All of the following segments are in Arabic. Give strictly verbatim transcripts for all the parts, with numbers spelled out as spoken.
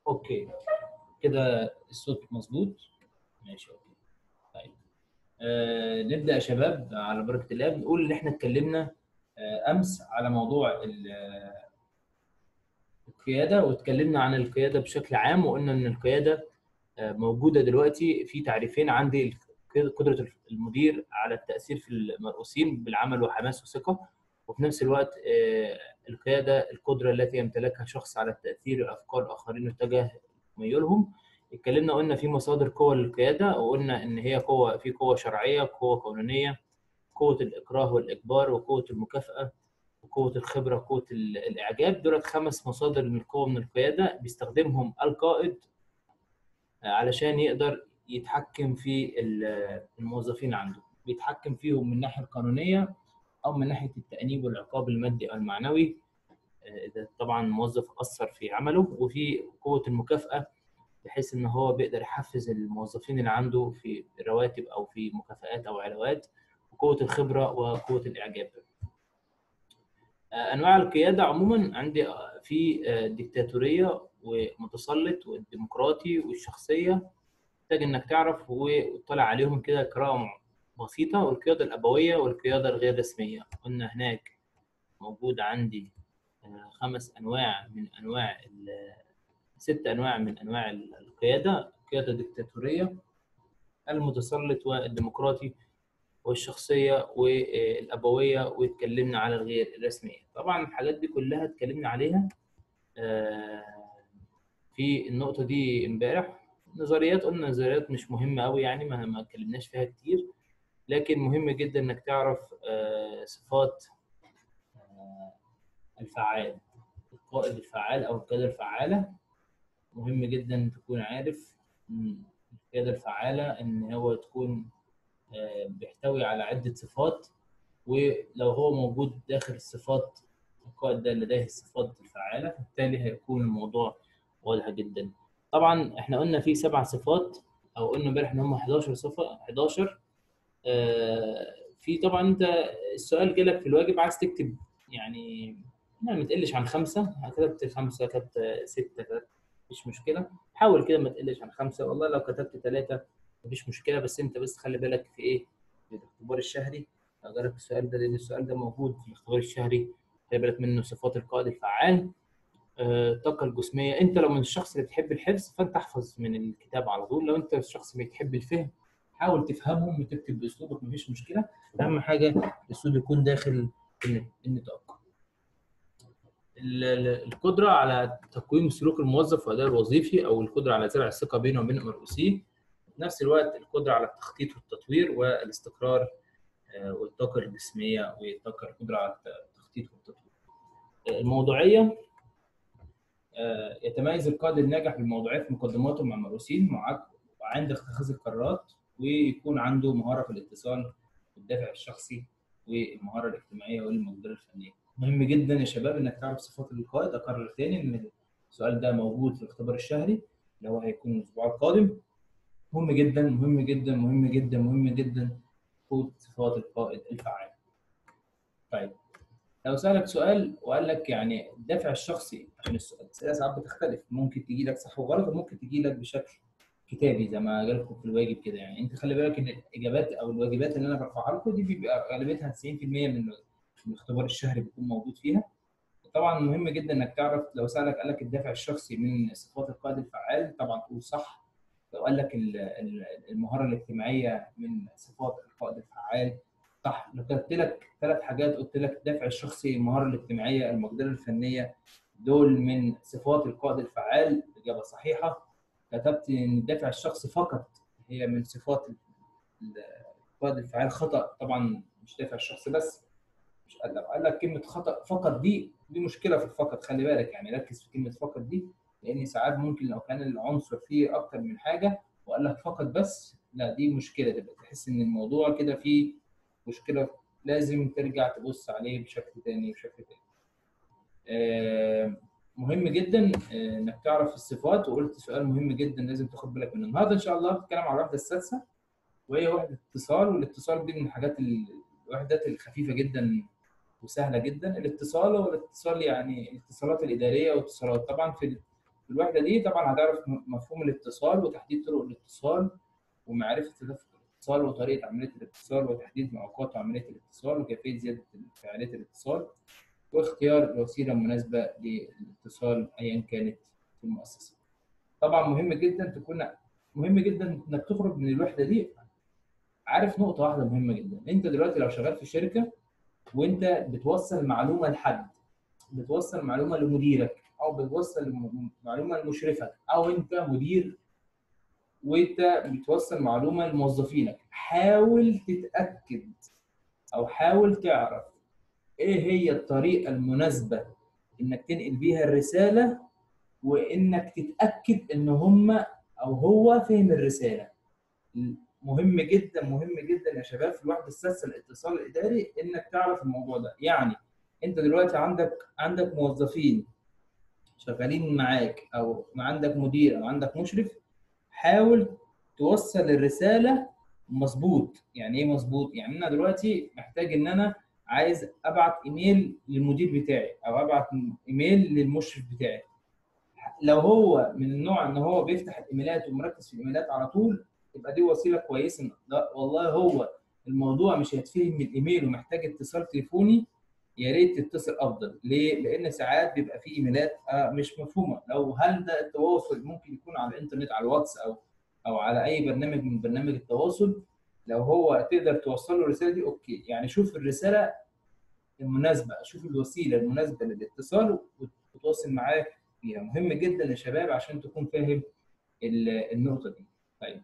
اوكي كده الصوت مظبوط. ماشي اوكي. طيب آه نبدا يا شباب على بركه الله. بنقول ان احنا اتكلمنا آه امس على موضوع ال- آه، القياده، واتكلمنا عن القياده بشكل عام، وقلنا ان القياده آه موجوده دلوقتي في تعريفين عندي: قدره المدير على التاثير في المرؤوسين بالعمل وحماس وثقه، وفي نفس الوقت آه القياده القدره التي يمتلكها شخص على التاثير افكار الاخرين واتجاه ميولهم. اتكلمنا قلنا في مصادر قوة للقيادة، وقلنا إن هي قوة، في قوة شرعية، قوة قانونية، قوة الإكراه والإجبار، وقوة المكافأة، وقوة الخبرة، وقوة ال- الإعجاب. دولت خمس مصادر من القوة من القيادة بيستخدمهم القائد علشان يقدر يتحكم في ال- الموظفين عنده. بيتحكم فيهم من الناحية القانونية أو من ناحية التأنيب والعقاب المادي أو المعنوي إذا طبعا موظف قصر في عمله، وفي قوة المكافأة بحيث ان هو بيقدر يحفز الموظفين اللي عنده في رواتب او في مكافآت او علاوات، وقوة الخبرة وقوة الإعجاب. آه، أنواع القيادة عموما عندي آه، في آه، ديكتاتورية ومتسلط والديمقراطي والشخصية. محتاج إنك تعرف وتطلع عليهم كده قراءة بسيطة. والقيادة الأبوية والقيادة الغير رسمية، قلنا هناك موجود عندي آه، خمس أنواع من أنواع ال- ست أنواع من أنواع القيادة: القيادة الديكتاتورية، المتسلط والديمقراطي والشخصية والأبوية، واتكلمنا على الغير الرسمية. طبعا الحاجات دي كلها اتكلمنا عليها آه، في النقطة دي امبارح. نظريات، قلنا نظريات مش مهمة أوي يعني، ما ما اتكلمناش فيها كتير، لكن مهم جدا إنك تعرف آه، صفات آه، الفعال، القائد الفعال أو القيادة الفعالة. مهم جدا تكون عارف إن القيادة الفعالة إن هو تكون آه، بيحتوي على عدة صفات، ولو هو موجود داخل الصفات، القائد ده لديه الصفات الفعالة، فبالتالي هيكون الموضوع واضح جدا. طبعا احنا قلنا في سبع صفات، او قلنا امبارح ان هم حداشر صفة، حداشر. آه في طبعا انت السؤال جالك في الواجب عايز تكتب يعني ما تقلش عن خمسة، كتبت خمسة، كتبت ستة، كتبت مفيش مشكلة. حاول كده ما تقلش عن خمسة، والله لو كتبت ثلاثة مفيش مشكلة، بس انت بس خلي بالك في ايه، في الاختبار الشهري. أجرب السؤال ده لأن السؤال ده موجود في الاختبار الشهري. خلي بالك منه: صفات القائد الفعال. آه، الطاقة الجسمية، أنت لو من الشخص اللي بتحب الحفظ فأنت احفظ من الكتاب على طول. لو أنت الشخص اللي بتحب الفهم حاول تفهمهم وتكتب بأسلوبك، مفيش مشكلة. أهم حاجة الأسلوب يكون داخل الن- النطاق. ال- ال- القدرة على تقويم سلوك الموظف وأداء الوظيفي، أو القدرة على زرع الثقة بينه وبين مرؤوسيه. في نفس الوقت القدرة على التخطيط والتطوير والاستقرار، آه، والطاقة الجسمية والطاقة، القدرة على التخطيط والتطوير. آه، الموضوعية، آه، يتميز القائد الناجح بالموضوعية في مقدماته مع المرؤوسين مع- وعند اتخاذ القرارات، ويكون عنده مهارة في الاتصال والدافع الشخصي والمهارة الاجتماعية والمقدرة الفنية. مهم جدا يا شباب انك تعرف صفات القائد. اكرر تاني ان السؤال ده موجود في الاختبار الشهري اللي هو هيكون الاسبوع القادم. مهم جدا مهم جدا مهم جدا مهم جدا خد صفات القائد الفعال. طيب لو سألك سؤال وقال لك يعني الدافع الشخصي، عشان السؤال- الأسئلة ساعات بتختلف، ممكن تجي لك صح وغلط، وممكن تجي لك بشكل كتابي زي ما جالكم في الواجب كده. يعني انت خلي بالك ان الاجابات او الواجبات اللي انا برفعها لكم دي بيبقى غالبيتها تسعين في المية من من الاختبار الشهري بيكون موجود فيها. طبعا مهم جدا انك تعرف لو سألك قال لك الدافع الشخصي من صفات القائد الفعال طبعا تقول صح. لو قال لك ال- ال- المهارة الاجتماعية من صفات القائد الفعال صح. لو كتبت لك ثلاث حاجات قلت لك الدافع الشخصي، المهارة الاجتماعية، المقدرة الفنية، دول من صفات القائد الفعال، إجابة صحيحة. كتبت إن الدافع الشخصي فقط هي من صفات ال- القائد الفعال، خطأ. طبعا مش دافع الشخص بس. مش قال لو قال لك كلمة خطأ فقط، دي دي مشكلة في الفقط. خلي بالك يعني ركز في كلمة فقط دي، لأن ساعات ممكن لو كان العنصر فيه أكتر من حاجة وقال لك فقط بس، لا دي مشكلة، تبقى تحس إن الموضوع كده فيه مشكلة. لازم ترجع تبص عليه بشكل تاني بشكل تاني. آه، مهم جدا آه، انك تعرف الصفات. وقلت سؤال مهم جدا لازم تاخد بالك منه النهارده ان شاء الله. هنتكلم على الوحده السادسه وهي وحده اتصال. والاتصال دي من الحاجات ال- الوحدات الخفيفه جدا وسهله جدا. الاتصال هو الاتصال يعني الاتصالات الاداريه، واتصالات طبعا في في الوحده دي طبعا هتعرف مفهوم الاتصال وتحديد طرق الاتصال ومعرفه تدفق الاتصال وطريقه عمليه الاتصال وتحديد معوقات عمليه الاتصال وكيفيه زياده فعاليه الاتصال واختيار الوسيله المناسبه للاتصال ايا كانت في المؤسسه. طبعا مهم جدا تكون مهم جدا انك تخرج من الوحده دي عارف نقطه واحده مهمه جدا. انت دلوقتي لو شغال في شركه وانت بتوصل معلومه لحد، بتوصل معلومه لمديرك او بتوصل معلومه لمشرفك، او انت مدير وانت بتوصل معلومه لموظفينك، حاول تتاكد او حاول تعرف ايه هي الطريقه المناسبه انك تنقل بيها الرساله، وانك تتاكد ان هم او هو فهم الرساله. مهم جدا مهم جدا يا شباب في الوحده السادسه الاتصال الاداري انك تعرف الموضوع ده. يعني انت دلوقتي عندك عندك موظفين شغالين معاك او عندك مدير او عندك مشرف، حاول توصل الرساله مظبوط. يعني ايه مظبوط؟ يعني انا دلوقتي محتاج ان انا عايز ابعت ايميل للمدير بتاعي او ابعت ايميل للمشرف بتاعي. لو هو من النوع ان هو بيفتح الايميلات ومركز في الايميلات على طول، يبقى دي وسيله كويسه. لا والله هو الموضوع مش هيتفهم من الايميل ومحتاج اتصال تليفوني، يا ريت تتصل افضل. ليه؟ لان ساعات بيبقى في ايميلات آه مش مفهومه. لو هل ده التواصل ممكن يكون على الانترنت، على الواتس او او على اي برنامج من برنامج التواصل، لو هو تقدر توصل له الرساله دي اوكي. يعني شوف الرساله المناسبه، شوف الوسيله المناسبه للاتصال وتتواصل معاه فيها. مهم جدا يا شباب عشان تكون فاهم النقطه دي. طيب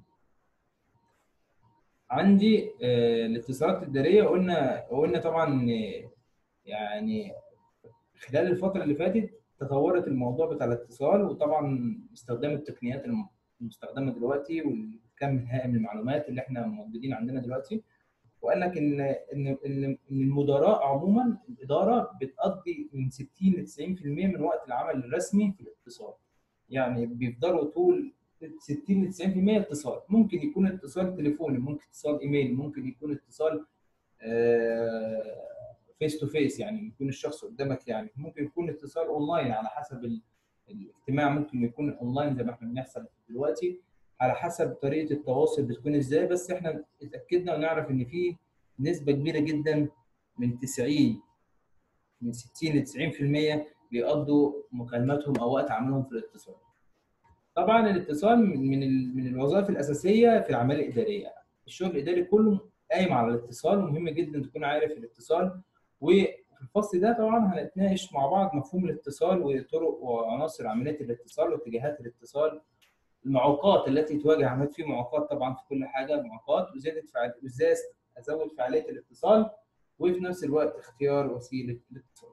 عندي آه الاتصالات الاداريه، قلنا قلنا طبعا آه يعني خلال الفتره اللي فاتت تطورت الموضوع بتاع الاتصال، وطبعا استخدام التقنيات المستخدمه دلوقتي والكم الهائل من المعلومات اللي احنا موجودين عندنا دلوقتي. وقال لك ان ان ان ان المدراء عموما الاداره بتقضي من ستين ل تسعين في المية من وقت العمل الرسمي في الاتصال. يعني بيفضلوا طول ستين ل تسعين في المية اتصال. ممكن يكون اتصال تليفوني، ممكن اتصال ايميل، ممكن يكون اتصال فيس تو فيس، يعني يكون الشخص قدامك. يعني ممكن يكون اتصال اونلاين على حسب الاجتماع، ممكن يكون اونلاين زي ما احنا بنحصل دلوقتي، على حسب طريقه التواصل بتكون ازاي. بس احنا اتاكدنا ونعرف ان في نسبه كبيره جدا من تسعين من ستين ل تسعين في المية بيقضوا مكالماتهم او وقت عملهم في الاتصال. طبعا الاتصال من من الوظائف الاساسيه في العمليه الاداريه. الشغل الاداري كله قايم على الاتصال، ومهم جدا تكون عارف الاتصال. وفي الفصل ده طبعا هنتناقش مع بعض مفهوم الاتصال وطرق وعناصر عمليه الاتصال واتجاهات الاتصال، المعوقات التي تواجه عمليه. في معوقات طبعا في كل حاجه، معوقات وزياده فعاليه، وازاي ازود فعاليه الاتصال وفي نفس الوقت اختيار وسيله الاتصال.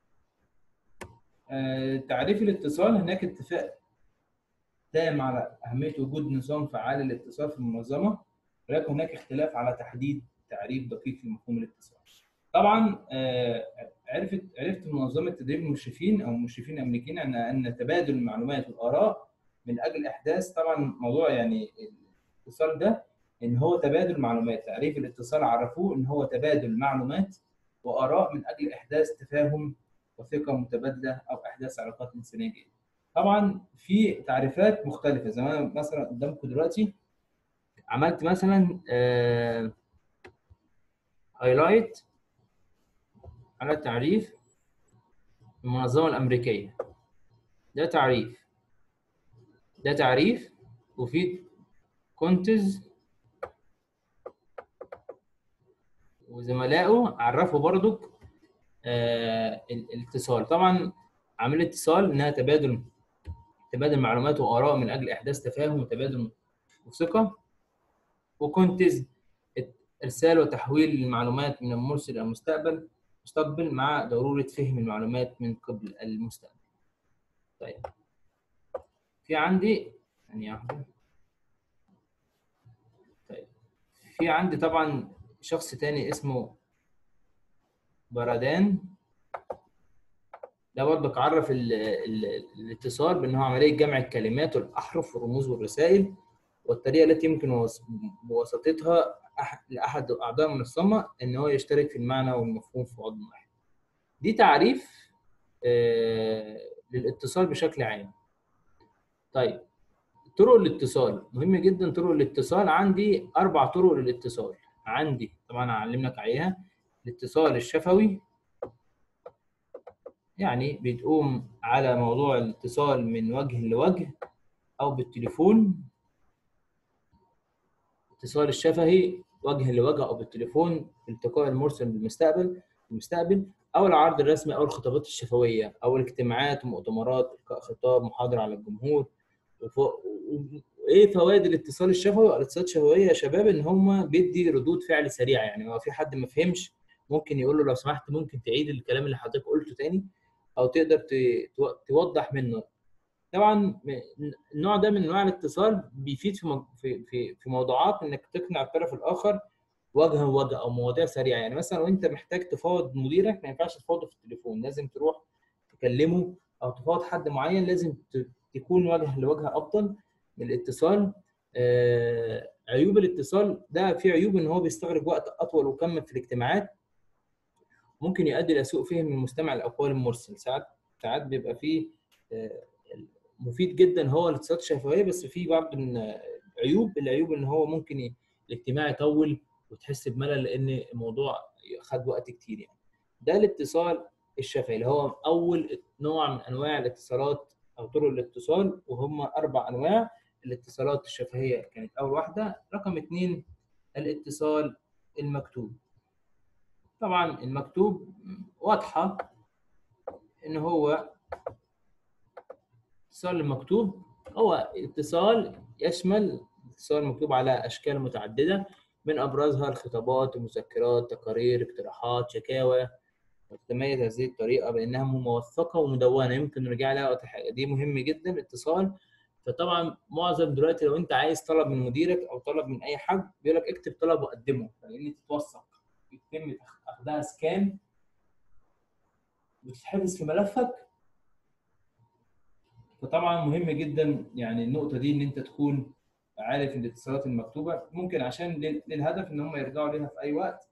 آه، تعريف الاتصال. هناك اتفاق تام على أهمية وجود نظام فعال للاتصال في المنظمة، ولكن هناك اختلاف على تحديد تعريف دقيق لمفهوم الاتصال. طبعا آه، عرفت عرفت منظمة تدريب المشرفين أو المشرفين الأمريكيين أن أن تبادل المعلومات والآراء من أجل إحداث، طبعا موضوع يعني الاتصال ده إن هو تبادل معلومات. تعريف الاتصال عرفوه إن هو تبادل معلومات وآراء من أجل إحداث تفاهم وثقة متبادلة أو إحداث علاقات إنسانية جيدة. طبعا في تعريفات مختلفه، زي ما انا مثلا قدامكم دلوقتي عملت مثلا هايلايت على تعريف المنظمه الامريكيه. ده تعريف ده تعريف وفي كونتز وزملائه عرفوا برضك آه الاتصال. طبعا عمليه الاتصال انها تبادل تبادل معلومات واراء من اجل احداث تفاهم وتبادل وثقه. وكونتز ارسال وتحويل المعلومات من المرسل الى المستقبل مستقبل مع ضروره فهم المعلومات من قبل المستقبل. طيب في عندي ثانيه واحده. طيب في عندي طبعا شخص تاني اسمه بارادان. ده برضك عرف ال ال الاتصال بانه عمليه جمع الكلمات والاحرف والرموز والرسائل، والطريقه التي يمكن بواسطتها لاحد اعضاء المنظمه ان هو يشترك في المعنى والمفهوم في عضو واحد. دي تعريف آه للاتصال بشكل عام. طيب طرق الاتصال مهم جدا. طرق الاتصال عندي اربع طرق للاتصال. عندي طبعا هعلمك عليها. الاتصال الشفوي، يعني بتقوم على موضوع الاتصال من وجه لوجه او بالتليفون. الاتصال الشفهي وجه لوجه او بالتليفون، التقاء المرسل بالمستقبل المستقبل، او العرض الرسمي او الخطابات الشفويه او الاجتماعات ومؤتمرات، القاء خطاب، محاضره على الجمهور. وف... و- وايه فوائد الاتصال الشفوي او الاتصالات الشفويه يا شباب؟ ان هم بيدي ردود فعل سريعه. يعني لو في حد ما فهمش ممكن يقول له لو سمحت ممكن تعيد الكلام اللي حضرتك قلته تاني، او تقدر ت... تو- توضح منه. طبعا م- النوع ده من انواع الاتصال بيفيد في مو- في في في موضوعات انك تقنع الطرف الاخر وجها لوجه او مواضيع سريعه. يعني مثلا لو انت محتاج تفاوض مديرك ما ينفعش تفاوضه في التليفون، لازم تروح تكلمه، او تفاوض حد معين لازم ت- تكون وجه لوجه افضل من الاتصال. آه، عيوب الاتصال ده، في عيوب ان هو بيستغرق وقت اطول وكم في الاجتماعات، ممكن يؤدي الى سوء فهم المستمع لاقوال المرسل. ساعات ساعات بيبقى فيه آه، مفيد جدا هو الاتصالات الشفويه، بس في بعض من عيوب. العيوب ان هو ممكن ي- الاجتماع يطول وتحس بملل لان الموضوع خد وقت كتير يعني. ده الاتصال الشفهي اللي هو اول نوع من انواع الاتصالات او طرق الاتصال، وهم اربع انواع. الاتصالات الشفهيه كانت اول واحده. رقم اثنين الاتصال المكتوب. طبعا المكتوب واضحه ان هو الاتصال المكتوب هو اتصال يشمل اتصال مكتوب على أشكال متعددة، من أبرزها الخطابات، المذكرات، تقارير، اقتراحات، شكاوى. وتتميز هذه الطريقة بأنها موثقة ومدونة يمكن نرجع لها وقت الحاجة. دي مهم جدا الاتصال. فطبعا معظم دلوقتي لو انت عايز طلب من مديرك او طلب من اي حد بيقول لك اكتب طلب وقدمه، لان تتوثق، يتم اخدها سكان وتتحفظ في ملفك. فطبعا مهم جدا يعني النقطه دي ان انت تكون عارف الاتصالات المكتوبه، ممكن عشان لل- للهدف ان هم يرجعوا ليها في اي وقت،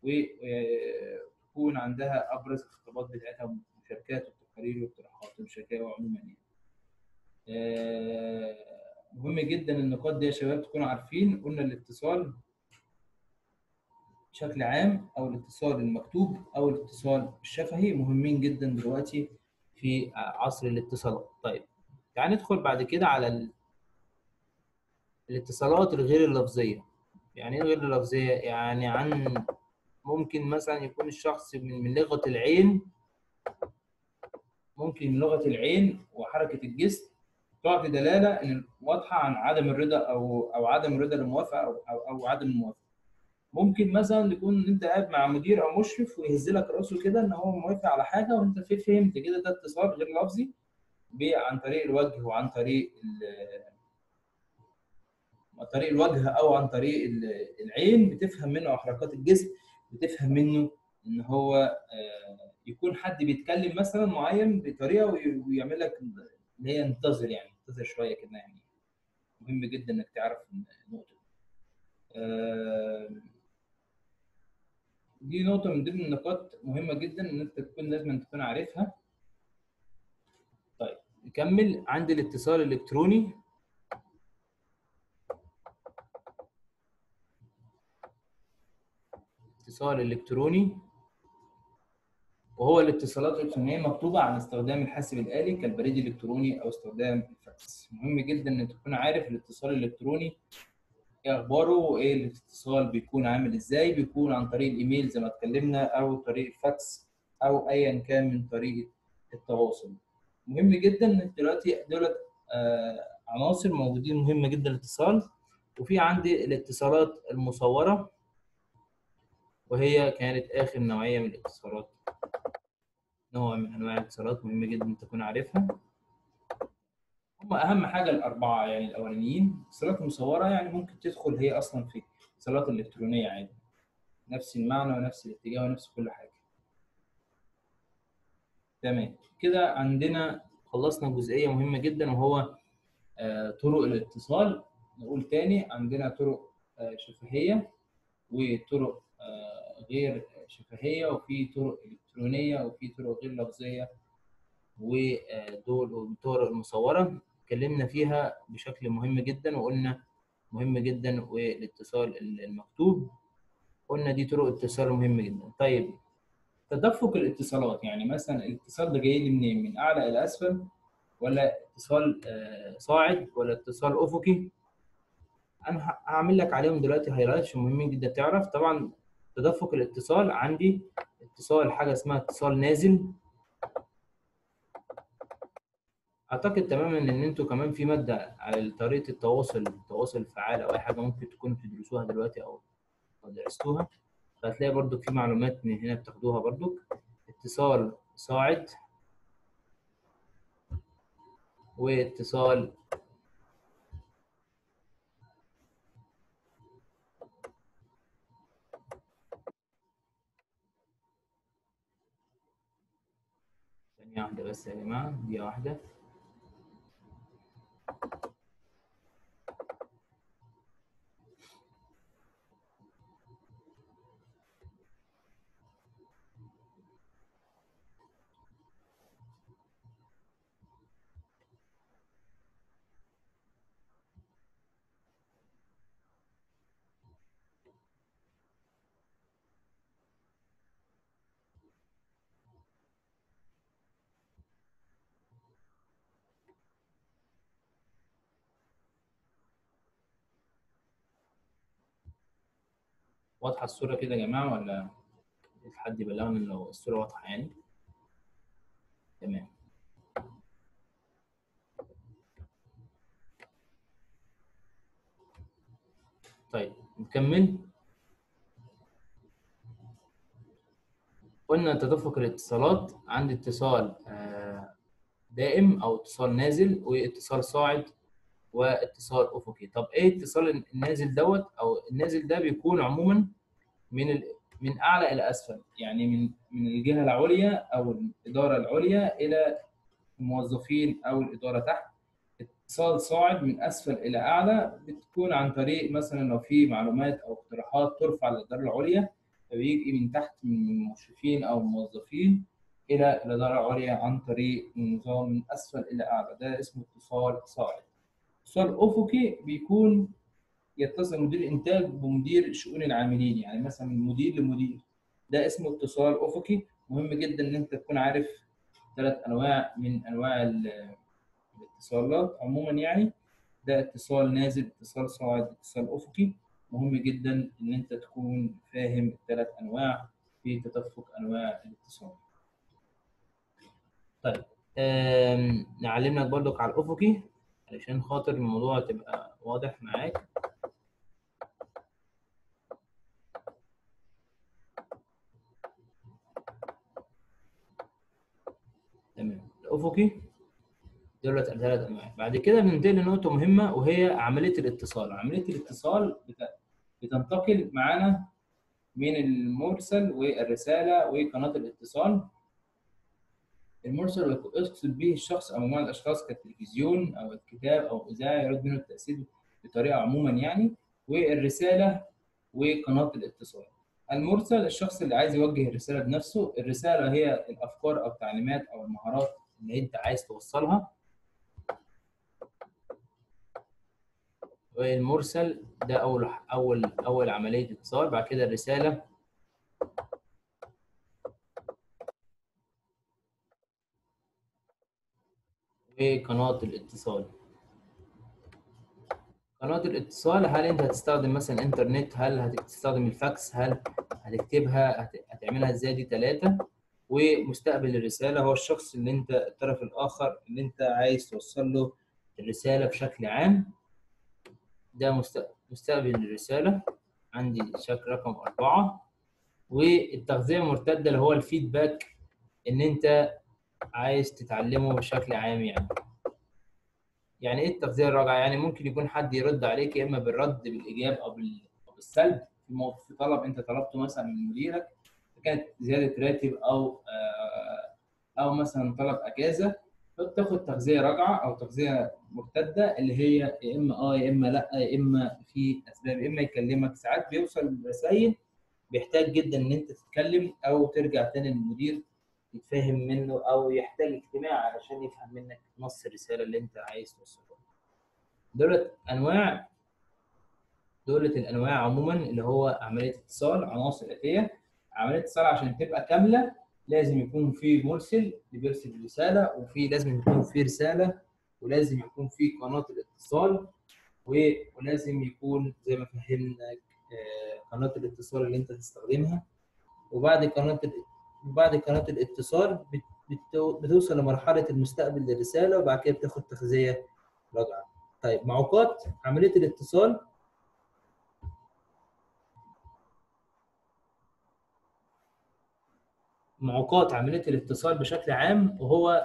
وتكون عندها ابرز الخطابات بتاعتها والمشاركات والتقارير والاقتراحات والشكاوى عموما يعني. آه، مهم جدا النقاط دي يا شباب تكونوا عارفين. قلنا الاتصال بشكل عام او الاتصال المكتوب او الاتصال الشفهي مهمين جدا دلوقتي في عصر الاتصالات. طيب تعال ندخل بعد كده على الاتصالات الغير اللفظية. يعني ايه غير اللفظية؟ يعني عن ممكن مثلا يكون الشخص من من لغة العين، ممكن من لغة العين وحركة الجسم تعطي دلالة ان واضحة عن عدم الرضا او او عدم الرضا الموافقة او او, أو عدم الموافقة. ممكن مثلا يكون انت قاعد مع مدير او مشرف ويهز لك راسه كده ان هو موافق على حاجة وانت في فهمت كده، ده اتصال غير لفظي عن طريق الوجه وعن طريق عن طريق الوجه او عن طريق العين، بتفهم منه او حركات الجسم بتفهم منه ان هو آه، يكون حد بيتكلم مثلا معين بطريقه ويعمل لك اللي هي انتظر، يعني انتظر شويه كده يعني. مهم جدا انك تعرف النقطه دي. آه، دي نقطه من ضمن النقاط مهمه جدا ان انت تكون لازم تكون عارفها. طيب نكمل. عندي الاتصال الالكتروني. اتصال الالكتروني وهو الاتصالات الإلكترونية مطلوبة عن استخدام الحاسب الآلي كالبريد الإلكتروني أو استخدام الفاكس. مهم جدا إنك تكون عارف الاتصال الإلكتروني إيه أخباره وإيه الاتصال بيكون عامل إزاي. بيكون عن طريق الإيميل زي ما اتكلمنا أو طريق الفاكس أو أيا كان من طريقة التواصل. مهم جدا إن دلوقتي دولت آه عناصر موجودين مهمة جدا الاتصال. وفي عندي الاتصالات المصورة، وهي كانت آخر نوعية من الاتصالات. نوع من انواع الاتصالات مهم جدا ان تكون عارفها. هم اهم حاجه الاربعه يعني الاولانيين. الاتصالات المصوره يعني ممكن تدخل هي اصلا في الاتصالات الالكترونيه عادي، نفس المعنى ونفس الاتجاه ونفس كل حاجه. تمام كده عندنا خلصنا جزئيه مهمه جدا وهو آه طرق الاتصال. نقول تاني عندنا طرق آه شفهيه وطرق آه غير شفهيه، وفي طرق الكترونيه وفي طرق غير لفظيه ودول والطرق المصوره. اتكلمنا فيها بشكل مهم جدا، وقلنا مهم جدا، والاتصال المكتوب قلنا دي طرق اتصال مهمة جدا. طيب تدفق الاتصالات، يعني مثلا الاتصال ده جاي لي منين؟ من اعلى الى اسفل، ولا اتصال آه، صاعد، ولا اتصال افقي؟ انا ه- هعمل لك عليهم دلوقتي هايلايتس مهمين جدا تعرف. طبعا تدفق الاتصال عندي اتصال حاجه اسمها اتصال نازل. اعتقد تماما ان انتوا كمان في ماده على طريقه التواصل التواصل الفعال او اي حاجه ممكن تكونوا بتدرسوها دلوقتي او او درستوها، فهتلاقي برضو في معلومات من هنا بتاخدوها برضو. اتصال صاعد واتصال ثانيه واحده بس يا جماعه، دقيقه واحده. واضحه الصوره كده يا جماعه، ولا حد يبلغني لو الصوره واضحه يعني؟ تمام. طيب نكمل. قلنا تدفق الاتصالات عندي اتصال آه، دائم او اتصال نازل، واتصال صاعد، واتصال افقي. طب ايه اتصال النازل دوت او النازل ده؟ بيكون عموما من ال... من اعلى الى اسفل، يعني من من الجهه العليا او الاداره العليا الى الموظفين او الاداره تحت. اتصال صاعد من اسفل الى اعلى، بتكون عن طريق مثلا لو في معلومات او اقتراحات ترفع للاداره العليا، فبيجي من تحت من المشرفين او الموظفين الى الاداره العليا عن طريق نظام من اسفل الى اعلى، ده اسمه اتصال صاعد. اتصال افقي بيكون يتصل مدير الانتاج بمدير شؤون العاملين، يعني مثلا من مدير لمدير، ده اسمه اتصال افقي. مهم جدا ان انت تكون عارف ثلاث انواع من انواع ال- الاتصالات عموما يعني. ده اتصال نازل، اتصال صاعد، اتصال افقي. مهم جدا ان انت تكون فاهم الثلاث انواع في تدفق انواع الاتصال. طيب آم، نعلمك برضك على الافقي علشان خاطر الموضوع تبقى واضح معاك. تمام. الافقي دولت ثلاث انواع. بعد كده بننتقل لنقطه مهمه، وهي عمليه الاتصال. عمليه الاتصال بت- بتنتقل معانا من المرسل والرساله وقناه الاتصال. المرسل يقصد به الشخص او مجموعه الاشخاص كالتلفزيون او الكتاب او اذاعه يراد منه التاثير بطريقه عموما يعني. والرساله وقناه الاتصال. المرسل الشخص اللي عايز يوجه الرساله بنفسه. الرساله هي الافكار او التعليمات او المهارات اللي انت عايز توصلها. والمرسل ده اول اول اول عمليه اتصال. بعد كده الرساله وقناه الاتصال. قناه الاتصال، هل انت هتستخدم مثلا انترنت؟ هل هتستخدم الفاكس؟ هل هتكتبها؟ هت- هتعملها ازاي؟ دي ثلاثه. ومستقبل الرساله هو الشخص اللي انت الطرف الاخر اللي انت عايز توصل له الرساله بشكل عام. ده مست- مستقبل الرساله عندي شكل رقم أربعة. والتغذية المرتدة اللي هو الفيدباك، إن أنت عايز تتعلمه بشكل عام يعني. يعني ايه التغذيه الراجعه؟ يعني ممكن يكون حد يرد عليك يا اما بالرد بالايجاب او بال- أو بالسلب في مو- في طلب انت طلبته مثلا من مديرك، كانت زياده راتب او آه، او مثلا طلب اجازه، فبتاخد تغذيه راجعه او تغذيه مرتده، اللي هي يا اما اه يا اما لا يا اما في اسباب يا اما يكلمك. ساعات بيوصل رسائل بيحتاج جدا ان انت تتكلم او ترجع تاني للمدير يتفهم منه او يحتاج اجتماع علشان يفهم منك نص الرساله اللي انت عايز توصلها. دولت انواع دولت الانواع عموما اللي هو عمليه اتصال عناصر اتيه. عمليه اتصال عشان تبقى كامله لازم يكون في مرسل اللي بيرسل الرساله، وفي لازم يكون في رساله، ولازم يكون في قناه الاتصال، و- ولازم يكون زي ما فهمنا آه، قناه الاتصال اللي انت تستخدمها. وبعد قناه ال- وبعد قناه الاتصال بت- بت- بتوصل لمرحله المستقبل للرساله، وبعد كده بتاخد تغذيه راجعه. طيب معوقات عمليه الاتصال. معوقات عمليه الاتصال بشكل عام، وهو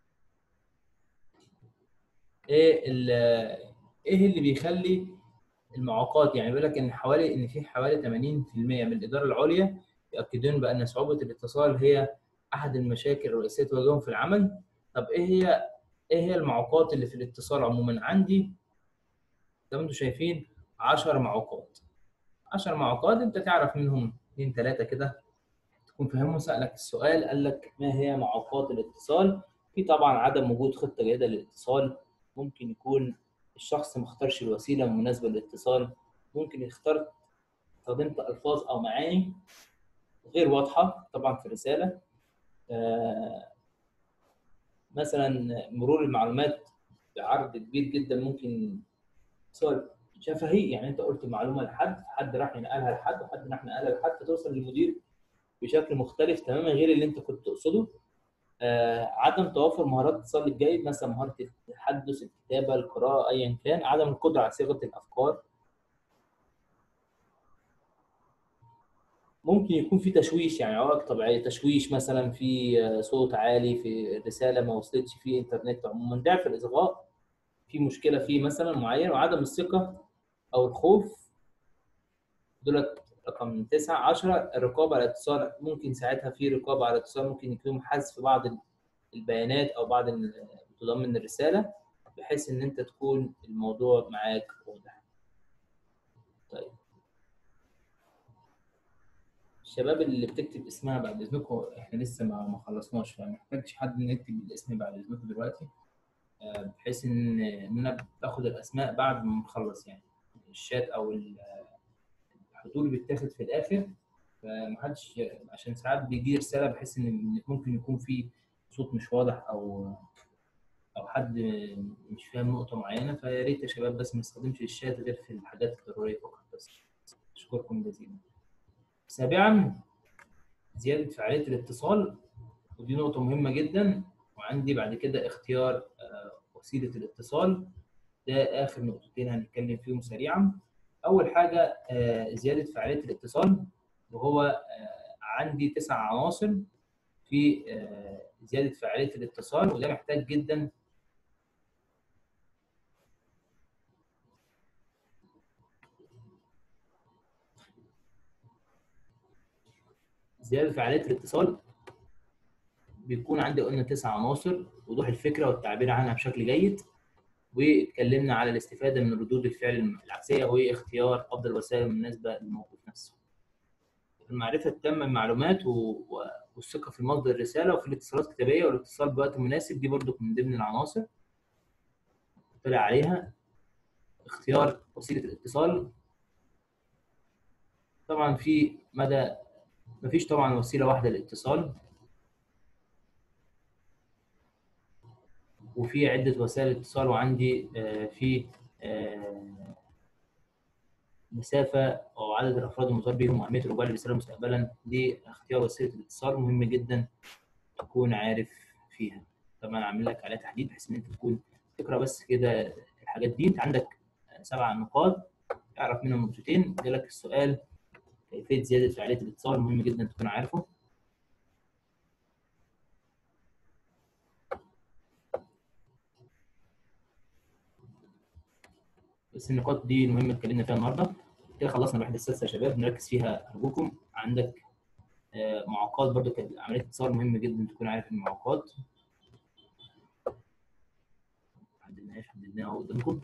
ايه ال- ايه اللي بيخلي المعوقات، يعني بيقول لك ان حوالي ان في حوالي ثمانين في المئة من الاداره العليا يؤكدون بان صعوبه الاتصال هي احد المشاكل الرئيسيه تواجههم في العمل. طب ايه هي ايه هي المعوقات اللي في الاتصال عموما؟ عندي زي ما انتم شايفين عشر معوقات. عشر معوقات انت تعرف منهم اثنين ثلاثه كده تكون فاهمهم. سالك السؤال قال لك ما هي معوقات الاتصال؟ في طبعا عدم وجود خطه جيده للاتصال. ممكن يكون الشخص ما اختارش الوسيله المناسبه للاتصال. ممكن يختار استخدمت الفاظ او معاني غير واضحه طبعا في الرساله. آه، مثلا مرور المعلومات بعرض كبير جدا ممكن سؤال شفهي، يعني انت قلت معلومه لحد، حد راح ينقلها لحد، وحد راح ينقلها لحد، فتوصل للمدير بشكل مختلف تماما غير اللي انت كنت تقصده. آه، عدم توافر مهارات الاتصال الجيد، مثلا مهاره التحدث، الكتابه، القراءه، ايا كان. عدم القدره على صياغه الافكار. ممكن يكون في تشويش، يعني عوائق طبيعيه، تشويش مثلا في آه، صوت عالي في الرساله ما وصلتش، في انترنت عموما، ضعف الاصغاء، في مشكله فيه مثلا معين. وعدم الثقه او الخوف. دولت رقم تسعة. عشرة الرقابه على الاتصال. ممكن ساعتها في رقابه على الاتصال، ممكن يكون حذف بعض البيانات او بعض متضمن الرساله بحيث ان انت تكون الموضوع معاك واضح. طيب الشباب اللي بتكتب اسمها بعد اذنكم، احنا لسه ما ما خلصناش، فما محتاجش حد نكتب الاسم بعد اذنكم دلوقتي. آه، بحيث ان ان انا باخد الاسماء بعد ما نخلص، يعني الشات او الحضور بيتاخد في الاخر. فمحدش، عشان ساعات بيجي رساله بحس ان ممكن يكون في صوت مش واضح، او او حد مش فاهم نقطه معينه. فيا ريت يا شباب بس ما نستخدمش الشات غير في الحاجات الضروريه فقط بس. اشكركم جزيلا. سابعا زياده فعاليه الاتصال، ودي نقطه مهمه جدا. وعندي بعد كده اختيار آه، وسيله الاتصال. ده اخر نقطتين هنتكلم فيهم سريعا. اول حاجه آه، زياده فعاليه الاتصال، وهو آه، عندي تسع عناصر في آه، زياده فعاليه الاتصال، وده محتاج جدا. زياده فعاليه الاتصال بيكون عندي قلنا تسع عناصر: وضوح الفكره والتعبير عنها بشكل جيد، واتكلمنا على الاستفاده من ردود الفعل العكسيه، واختيار افضل وسائل المناسبه للموقف نفسه. المعرفه التامه بالمعلومات و- والثقه في مصدر الرساله، وفي الاتصالات الكتابيه والاتصال بوقت مناسب، دي برضو من ضمن العناصر طلع عليها. اختيار وسيله الاتصال. طبعا في مدى مفيش طبعا وسيله واحده للاتصال، وفي عده وسائل اتصال. وعندي آه، في آه، مسافه او عدد الافراد المطالب بهم واهميه الرجوع للرساله مستقبلا. دي اختيار وسيله الاتصال مهم جدا تكون عارف فيها. طبعا اعمل لك عليها تحديد بحيث ان انت تكون تقرا بس كده الحاجات دي. انت عندك سبع نقاط اعرف منهم نقطتين. جالك السؤال كيفيه زياده فعاليه الاتصال، مهم جدا تكون عارفه. بس النقاط دي مهمه اتكلمنا فيها النهارده. كده خلصنا الوحده السادسه يا شباب، نركز فيها ارجوكم. عندك آه، معوقات برضو، كانت عمليه اتصال مهم جدا تكون عارف المعوقات. حددناهاش حددناها قدامكم.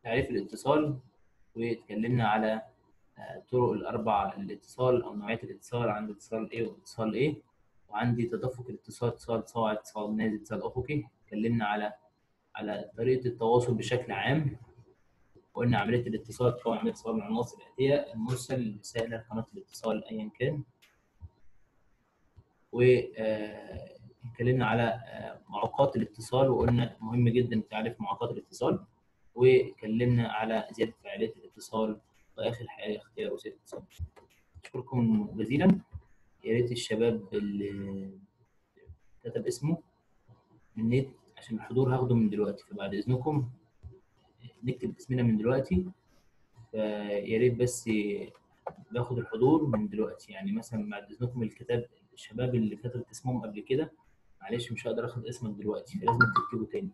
تعريف الاتصال، واتكلمنا على آه، طرق الأربع الاتصال أو نوعية الاتصال. عندي اتصال إيه واتصال إيه، وعندي تدفق الاتصال، اتصال صاعد، اتصال نازل، اتصال أفقي. اتكلمنا على على طريقة التواصل بشكل عام. وقلنا عملية الاتصال تكون عملية اتصال من العناصر الآتية: المرسل، الرسالة، قناة الاتصال أيا كان. واتكلمنا على آه، معوقات الاتصال، وقلنا مهم جدا تعرف معوقات الاتصال. واتكلمنا على زيادة فعالية الاتصال، وآخر حاجة اختيار وسيلة الاتصال. أشكركم جزيلا. يا ريت الشباب اللي كتب اسمه من النت، عشان الحضور هاخده من دلوقتي، فبعد إذنكم نكتب اسمنا من دلوقتي. فيا ريت بس باخد الحضور من دلوقتي، يعني مثلا بعد إذنكم الكتاب، الشباب اللي كتب اسمهم قبل كده، معلش مش هقدر اخد اسمك دلوقتي، فلازم تكتبه تاني.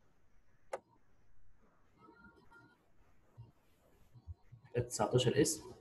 تسعتاشر اسم.